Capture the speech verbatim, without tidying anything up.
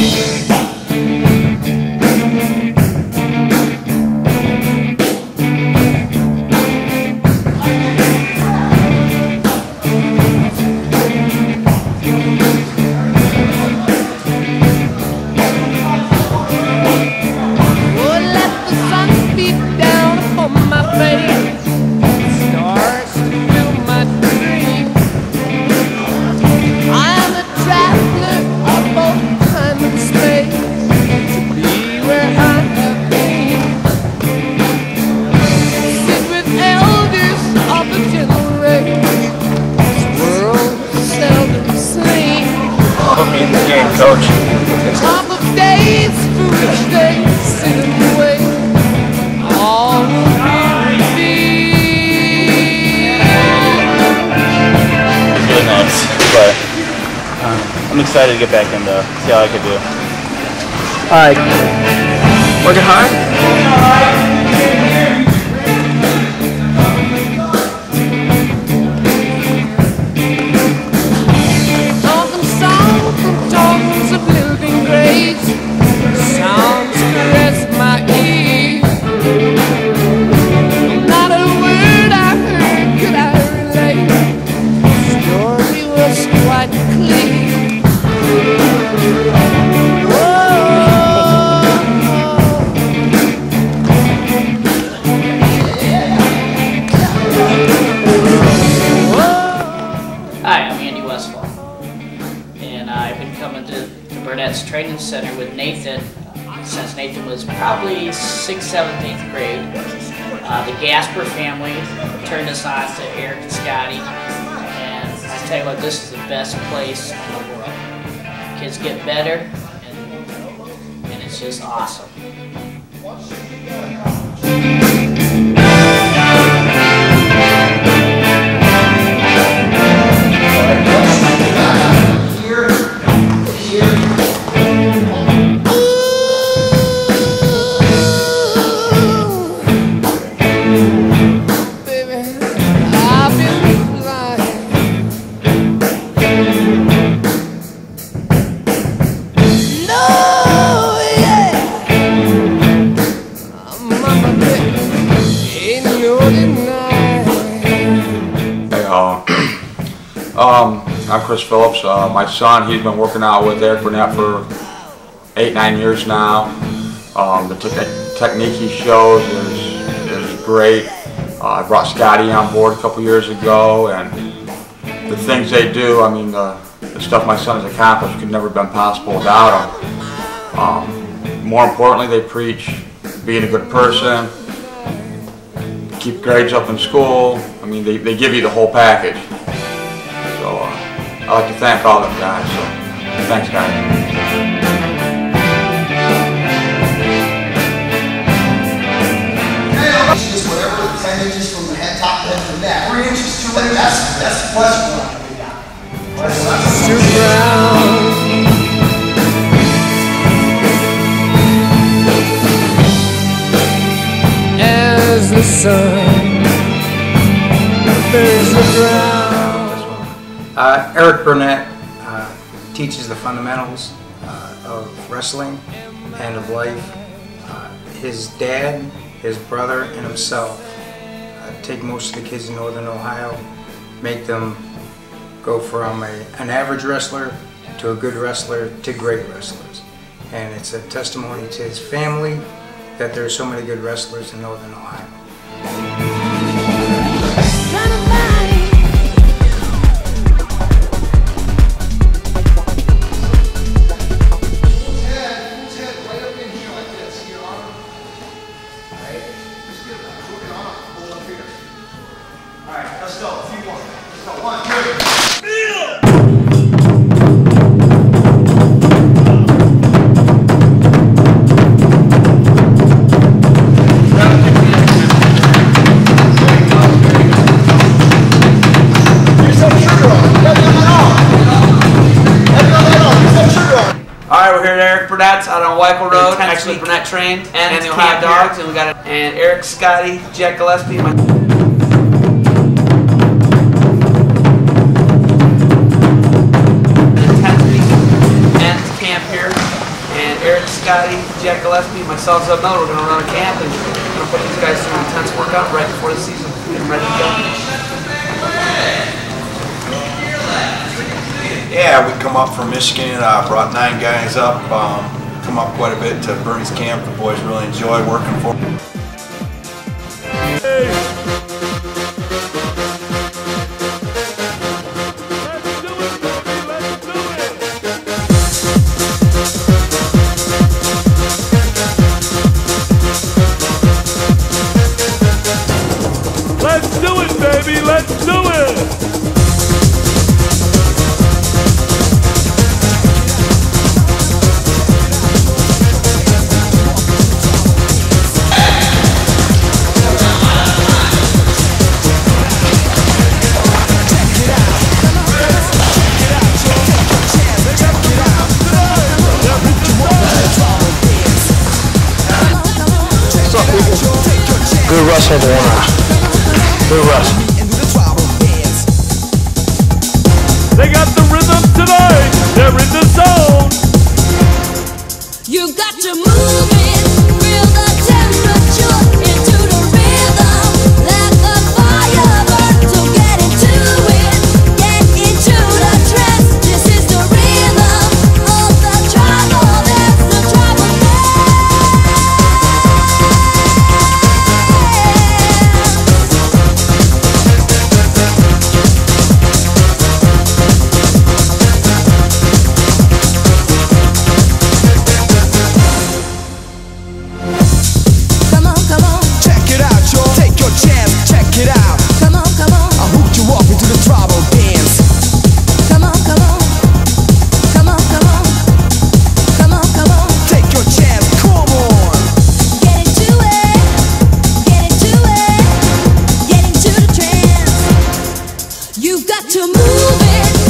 Coach. Top of days, foolish days, sitting away. All will be. It's really nice, but um, I'm excited to get back and uh, see how I could do. All right, working hard. Burnett's Training Center with Nathan since Nathan was probably sixth, seventh, eighth grade. Uh, the Gasper family turned us on to Eric and Scotty, and I tell you what, this is the best place in the world. Kids get better, and, and it's just awesome. Um, I'm Chris Phillips. Uh, my son, he's been working out with Eric Burnett for eight, nine years now. Um, the te technique he shows is, is great. Uh, I brought Scotty on board a couple years ago, and the things they do, I mean, the, the stuff my son has accomplished could never have been possible without him. Um, more importantly, they preach being a good person, keep grades up in school. I mean, they, they give you the whole package. So uh, I'd like to thank all them guys. So thanks, guys. Just whatever, ten inches from the head, top head to the neck. Three inches, two inches. That's that's the question. Too brown. As the sun burns the ground. Uh, Eric Burnett uh, teaches the fundamentals uh, of wrestling and of life. Uh, his dad, his brother, and himself uh, take most of the kids in Northern Ohio, make them go from a, an average wrestler to a good wrestler to great wrestlers. And it's a testimony to his family that there are so many good wrestlers in Northern Ohio. Alright, let's go. A few more. Let's go. One, two. Alright, we're here at Eric Burnett's out on Weichel Road, actually Burnett Trained, and, and the Ohio Dogs, and we got it, and Eric, Scotty, Jack Gillespie, my intensity and camp here. Eric, Scotty, Jack Gillespie, myself, Zeb Miller, we're going to run a camp and we're going to put these guys through an intense workout right before the season. I'm ready to go. Yeah, we come up from Michigan, uh, brought nine guys up, um, come up quite a bit to Bernie's camp. The boys really enjoy working for him. Let's do it, baby, let's do it! Good rush, everyone. Good rush. They got the rhythm tonight. They're in the zone. You got to move it, feel the temperature into the rhythm. Let the fire burn, so get into it, get into the trance. This is the rhythm of the tribal dance, the tribal You've got to move it.